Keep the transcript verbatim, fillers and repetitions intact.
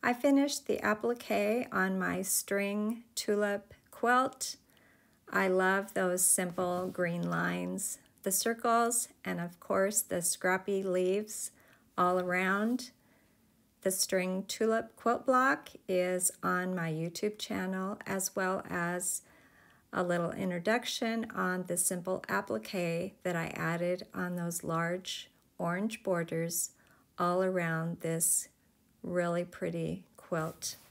I finished the applique on my string tulip quilt. I love those simple green lines, the circles, and of course the scrappy leaves all around. The string tulip quilt block is on my YouTube channel, as well as a little introduction on the simple applique that I added on those large orange borders all around this really pretty quilt.